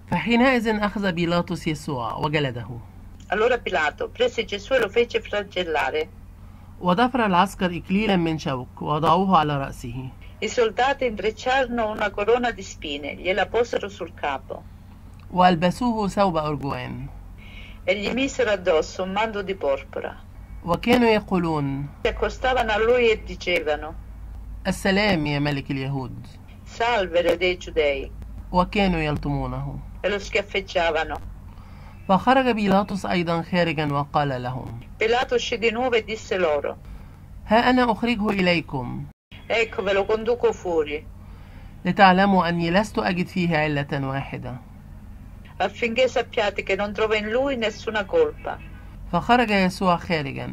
فحينئذ أخذ بيلاطس يسوع وجلده. Allora Pilato prese Gesù e lo fece flagellare. وضفر العسكر إكليلا من شوك ووضعوه على رأسه. I soldati intrecciarono una corona di spine, gliela posero sul capo وألبسوه ثوب أرجوان. e gli misero addosso un manto di porpora. وكانوا يقولون: Si accostavano a lui e dicevano: السلام يا ملك اليهود. Salve re dei Giudei, وكانوا يلطمونه. e lo schiaffeggiavano. فخرج بيلاطس أيضا خارجا وقال لهم: Pilato uscì di nuovo e disse loro: ها أنا أخرجه إليكم Ecco, ve lo conduco fuori, لتعلموا أني لست أجد فيه علة واحدة. affinché sappiate che non trovo in lui nessuna colpa. فخرج يسوع خارجا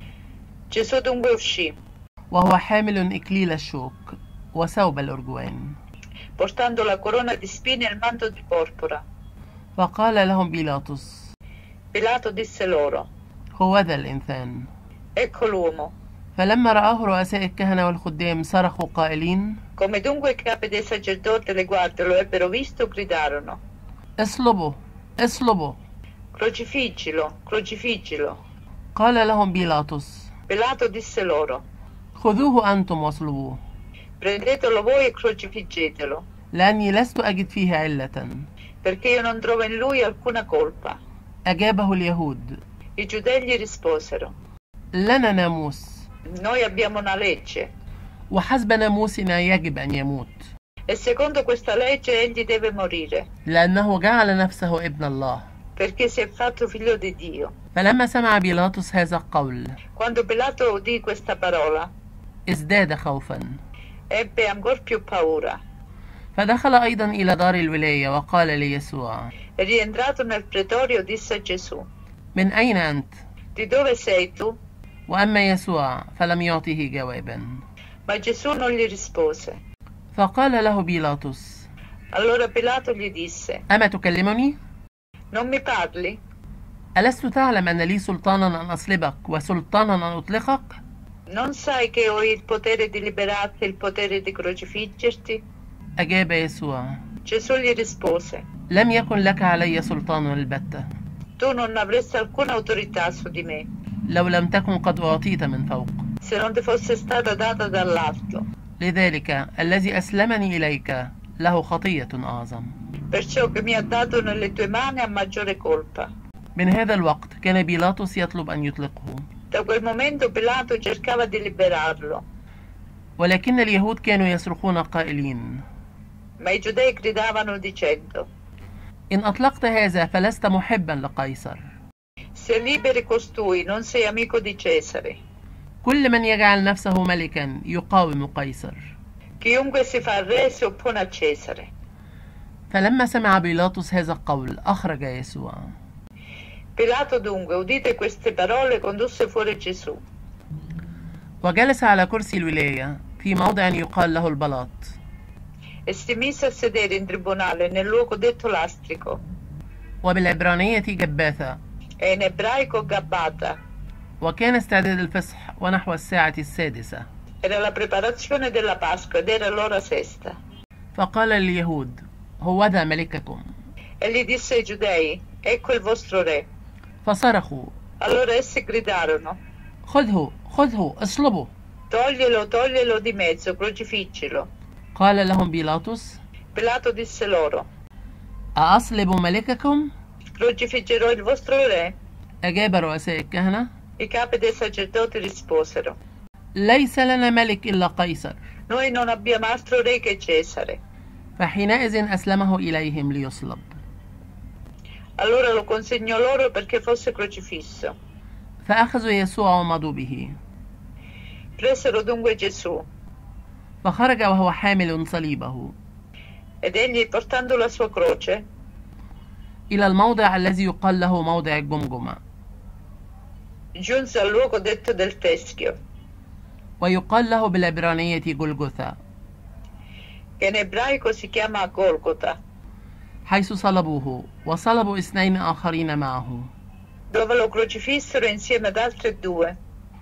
Gesù dunque uscì, وهو حامل إكليل الشوك وثوب الأرجوان. portando la corona di spine e il manto di porpora. فقال لهم بيلاطس: Pilato disse loro: هو ذا الإنسان. Ecco l'uomo. فلما رآه رؤساء الكهنة والخدام صرخوا قائلين: Come dunque i capi dei sacerdoti e le guardie lo ebbero visto, gridarono: اصلبه اصلبه. Crocifiggilo, crocifiggilo. قال لهم بيلاطس: Pilato disse loro: خذوه أنتم واصلبوه، Prendetelo voi e crocifiggetelo, لأني لست أجد فيه علة. perché io non trovo in lui alcuna colpa. أجابه اليهود: I giudei gli risposero: لنا ناموس، Noi abbiamo una legge, وحسب ناموسنا يجب أن يموت، e secondo questa legge egli deve morire, لأنه جعل نفسه ابن الله. perché si è fatto figlio di Dio. فلما سمع بيلاطس هذا القول Quando Pilato udì questa parola, ازداد خوفا، ebbe ancor più paura, فدخل أيضا إلى دار الولاية وقال ليسوع: e rientrato nel pretorio disse a Gesù: من أين أنت؟ Di dove sei tu? وأما يسوع فلم يعطه جوابا. Ma Gesù non gli rispose. فقال له بيلاطس: Allora Pilato gli disse: أما تكلمني؟ Non mi parli? ألست تعلم أن لي سلطانا أن أصلبك وسلطانا أن أطلقك؟ Non sai che ho il potere di liberarti e il potere di crocifiggerti? أجاب يسوع: Gesù gli rispose: لم يكن لك علي سلطان البتة، Tu non avresti alcuna autorità su di me, لو لم تكن قد أعطيت من فوق. se non ti fosse stata data dall'alto. لذلك الذي أسلمني إليك له خطية أعظم. Perciò che mi ha dato nelle tue mani ha maggiore colpa. من هذا الوقت كان بيلاطس يطلب أن يطلقه، Da quel momento Pilato cercava di liberarlo, ولكن اليهود كانوا يصرخون قائلين: ma i giudei gridavano dicendo: إن أطلقت هذا فلست محبا لقيصر. Se liberi costui non sei amico di Cesare. كل من يجعل نفسه ملكا يقاوم قيصر. Chiunque si fa re si oppone a Cesare. فلما سمع بيلاطس هذا القول أخرج يسوع. Pilato dunque, udite queste parole, condusse fuori Gesù وجلس على كرسي الولاية في موضع يقال له البلاط، e si mise a sedere in tribunale nel luogo detto lastrico, وبالعبرانية جباثة، e in ebraico Gabbata. وكان استعداد الفصح ونحو الساعة السادسة. Era la preparazione della Pasqua ed era l'ora sesta. فقال لليهود: هو ذا ملككم. E gli disse ai giudei: Ecco il vostro re. فصرخوا: Allora essi gridarono: خذه خذه اصلبه. Toglielo, toglielo di mezzo, crocifiggilo. قال لهم بيلاطس: Pilato disse loro: أأصلب ملككم؟ Crocifiggerò il vostro re? أجاب رؤساء الكهنة: I capi dei sacerdoti risposero: ليس لنا ملك إلا قيصر. Noi non abbiamo altro re che Cesare. فحينئذ أسلمه إليهم ليصلب. Allora lo consegnò loro perché fosse crocifisso. فأخذوا يسوع ومضوا به. Presero dunque Gesù, فخرج وهو حامل صليبه ed egli, portando la sua croce, إلى الموضع الذي يقال له موضع الجمجمة، giunse al luogo detto del teschio, ويقال له بالعبرانية جلجثا، che in ebraico si chiama Golgota, حيث صلبوه وصلبوا اثنين آخرين معه. dove lo crocifissero insieme ad altre due,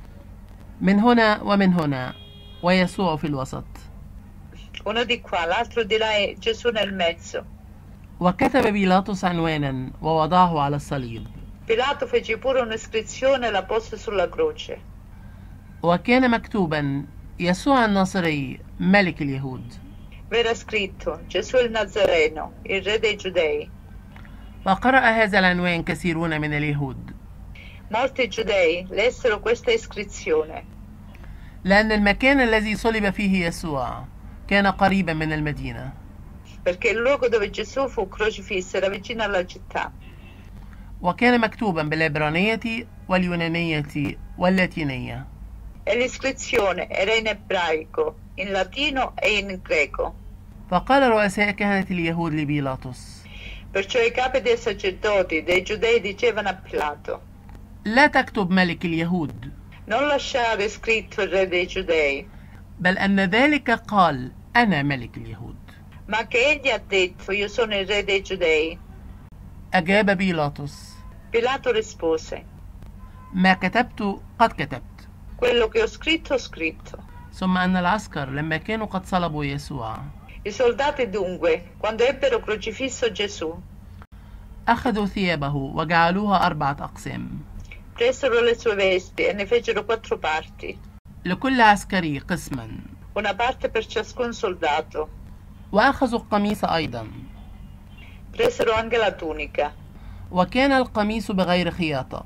من هنا ومن هنا، ويسوع في الوسط. uno di qua, l'altro di là e Gesù nel mezzo. وكتب بيلاطس عنوانا ووضعه على الصليب. Pilato fece pure un'iscrizione e la pose sulla croce. وكان مكتوبا يسوع الناصري ملك اليهود. V'era scritto Gesù il Nazareno, il re dei Giudei. فقرأ هذا العنوان كثيرون من اليهود Molti giudei lessero questa iscrizione لأن المكان الذي صلب فيه يسوع كان قريبا من المدينة. perché il luogo dove Gesù fu crocifisso era vicino alla città. وكان مكتوبا بالعبرانية واليونانية واللاتينية. E l'iscrizione era in ebraico, in latino e in greco. فقال رؤساء كهنة اليهود لبيلاطس: Perciò i capi dei sacerdoti dei giudei dicevano a Pilato: لا تكتب ملك اليهود، non lasciare scritto il re dei giudei, بل أن ذلك قال أنا ملك اليهود. ma che egli ha detto io sono il re dei giudei. أجاب بيلاطس: Pilato rispose: ما كتبت قد كتبت. quello che ho scritto. ثم أن العسكر لما كانوا قد صلبوا يسوع I soldati dunque, quando ebbero crocifisso Gesù, أخذوا ثيابه وجعلوها 4 أقسام، presero le sue vesti e ne fecero 4 parti, لكل عسكري قسما، una parte per ciascun soldato. وأخذوا القميص أيضا، Presero anche la tunica, وكان القميص بغير خياطة،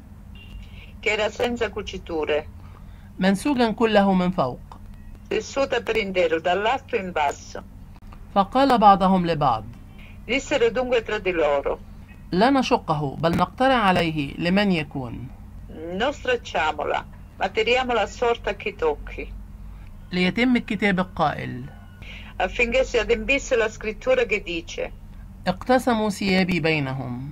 che era senza cuciture, منسوجا كله من فوق. tessuta per intero dall'alto in basso. فقال بعضهم لبعض: Dissero dunque tra di loro: لا نشقه بل نقترع عليه لمن يكون، non stracciamola, ma tiriamola a sorta a chi tocchi, ليتم الكتاب القائل: affinché si adempisse la scrittura che dice: اقتسموا ثيابي بينهم،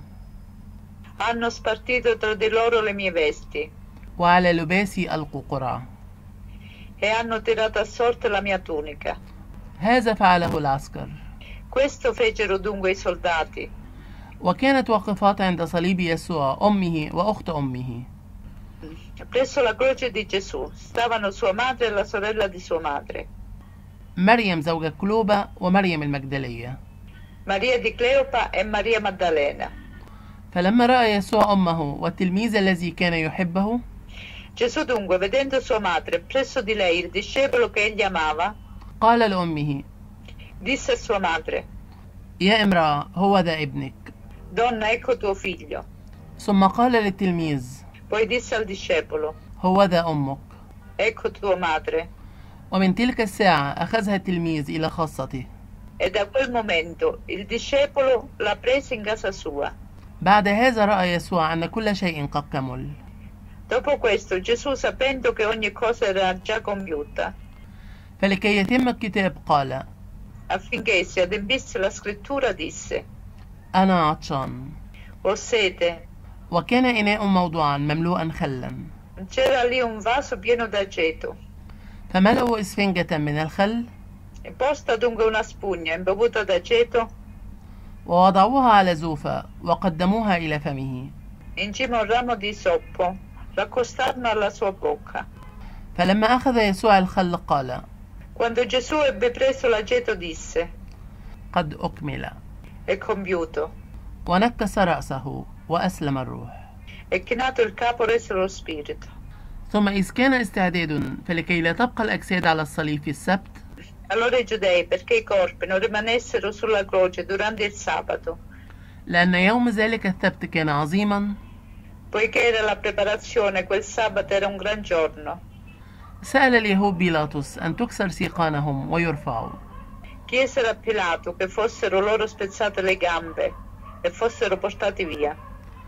hanno spartito tra di loro le mie vesti وعلى لباسي ألقوا قرعة. e hanno tirato a sorte la mia tunica. هذا فعله العسكر. Questo fecero dunque i soldati. وكانت واقفات عند صليب يسوع أمه وأخت أمه. Presso la croce di Gesù stavano sua madre e la sorella di sua madre, مريم زوجة كلوبة ومريم المجدلية. Maria di Cleopa e Maria Maddalena. فلما رأى يسوع أمه والتلميذ الذي كان يحبه Gesù dunque, vedendo sua madre presso di lei il discepolo che egli amava, قال لأمه: disse a sua madre: يا امرأة هو ذا ابنك. donna, ecco tuo figlio. ثم قال للتلميذ: Poi disse al discepolo: هو ذا أمك. ecco tua madre. ومن تلك الساعة أخذها التلميذ إلى خاصته. E da quel momento il discepolo la prese in casa sua. بعد هذا رأى يسوع أن كل شيء قد كمل. Dopo questo Gesù, sapendo che ogni cosa era già compiuta, فلكي يتم الكتاب قال: affinché si adempisse la scrittura, disse: أنا عطشان. ho sete. وكان إناء موضوعا مملوءا خلا، C'era lì un vaso pieno d'aceto, فملأوا إسفنجة من الخل e posta dunque una spugna imbevuta d'aceto ووضعوها على زوفة وقدموها إلى فمه. in cima a un ramo di soppo, l'accostarono alla sua bocca. فلما أخذ يسوع الخل قال: Quando Gesù ebbe preso l'aceto disse: قد أكمل. è compiuto. ونكس رأسه وأسلم الروح. E chinato il capo rese lo spirito. ثم إذ كان استعداد فلكي لا تبقى الأجساد على الصليب في السبت، Allora i giudei, perché i corpi non rimanessero sulla croce durante il sabato, لأن يوم ذلك السبت كان عظيما، poiché era la preparazione, quel sabato era un gran giorno, سأل اليهود بيلاطس أن تكسر سيقانهم ويرفعوا. chiesero a Pilato che fossero loro spezzate le gambe e fossero portati via.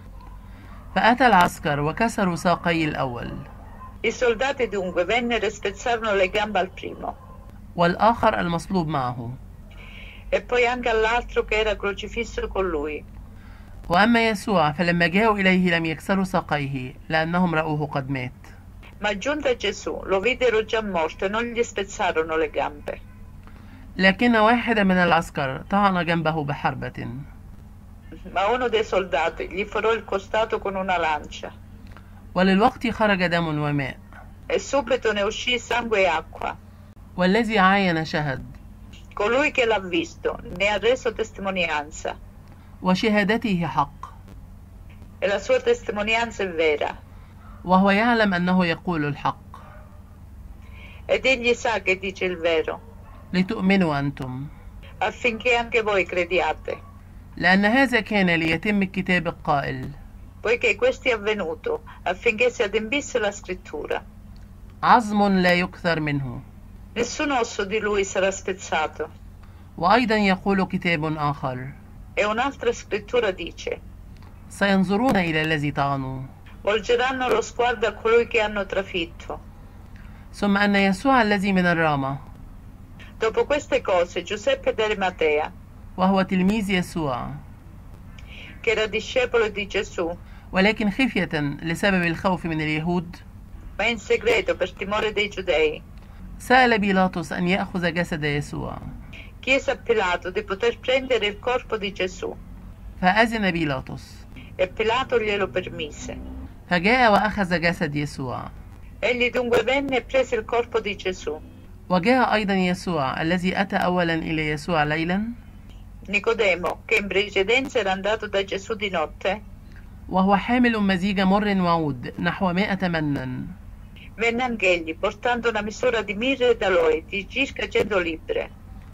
فأتى العسكر وكسروا ساقي الأول، I soldati dunque vennero e spezzarono le gambe al primo والآخر المصلوب معه. e poi anche all'altro che era crocifisso con lui. وأما يسوع فلما جاءوا إليه لم يكسروا ساقيه لأنهم رأوه قد مات. Ma giunto a Gesù lo videro già morto e non gli spezzarono le gambe. لكن واحد من العسكر طعن جنبه بحربة، Ma uno dei soldati gli forò il costato con una lancia وللوقت خرج دم وماء. e subito ne uscì sangue e acqua. والذي عاين شهد. Colui che l'ha visto ne ha reso testimonianza. وشهادته حق، e la sua testimonianza è vera, وهو يعلم أنه يقول الحق، ed egli sa che dice il vero, لتؤمنوا أنتم، affinché anche voi crediate, لأن هذا كان ليتم الكتاب القائل: poiché questo è avvenuto, affinché si adempisse la scrittura. عظم لا يكثر منه. Nessun osso di lui sarà spezzato. وأيضا يقول كتاب آخر: E un'altra scrittura dice: سينظرون إلى الذي طعنوا. volgeranno lo sguardo a colui che hanno trafitto. ثم أن يسوع الذي من الرامة، Dopo queste cose, Giuseppe d'Arimatea, وهو تلميذ يسوع، che era discepolo di Gesù, ولكن خفية لسبب الخوف من اليهود، ma in segreto per timore dei giudei, سأل بيلاطس أن يأخذ جسد يسوع، chiese a Pilato di poter prendere il corpo di Gesù, فأذن بيلاطس، e Pilato glielo permise. فجاء وأخذ جسد يسوع. Egli dunque venne e prese il corpo di Gesù. وجاء أيضا يسوع الذي أتى أولا إلى يسوع ليلا، Nicodemo, che in precedenza era andato da Gesù di notte, وهو حامل مزيج مر وعود نحو 100 منا، venne anch'egli portando una misura di mirra e d'aloe di circa 100 libbre.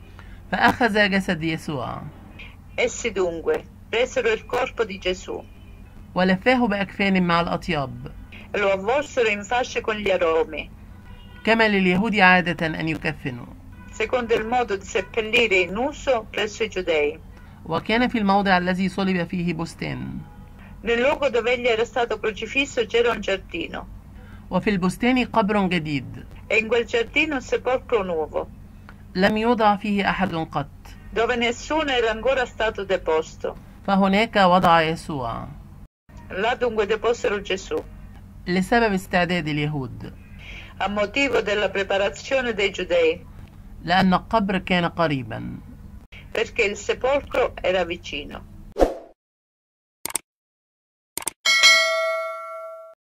فأخذ جسد يسوع Essi dunque presero il corpo di Gesù ولفاه بأكفان مع الأطياب، e lo avvolsero in fasce con gli aromi, كما لليهود عادة أن يكفنوا. secondo il modo di seppellire in uso presso i giudei. وكان في الموضع الذي صلب فيه بستان، Nel luogo dove egli era stato crocifisso c'era un giardino, وفي البستان قبر جديد e in quel giardino un sepolcro nuovo, لم يوضع فيه أحد قط، dove nessuno era ancora stato deposto. فهناك وضع يسوع Là dunque deposero Gesù, لسبب استعداد اليهود، a motivo della preparazione dei giudei, لأن القبر كان قريبا. perché il sepolcro era vicino.